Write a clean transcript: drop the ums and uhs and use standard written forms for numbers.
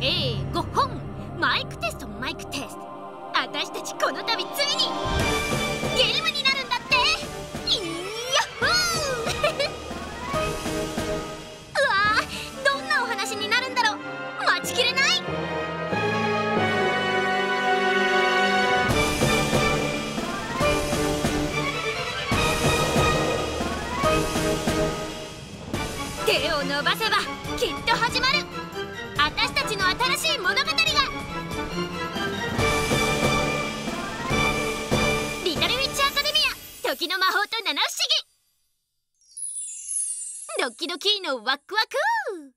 5本マイクテストマイクテスト。私たちこの度ついにゲームになるんだって。イヤッホーうわー、どんなお話になるんだろう。待ちきれない。手を伸ばせばきっと始まる。私たちの新しい物語が。リトルウィッチアカデミア、時の魔法と七不思議。ドッキドキのワクワク。